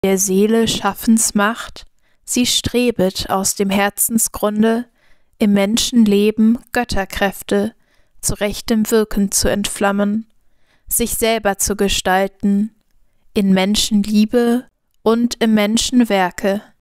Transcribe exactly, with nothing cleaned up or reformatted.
der Seele Schaffensmacht, sie strebet aus dem Herzensgrunde, im Menschenleben Götterkräfte zu rechtem Wirken zu entflammen, sich selber zu gestalten, in Menschenliebe und im Menschenwerke.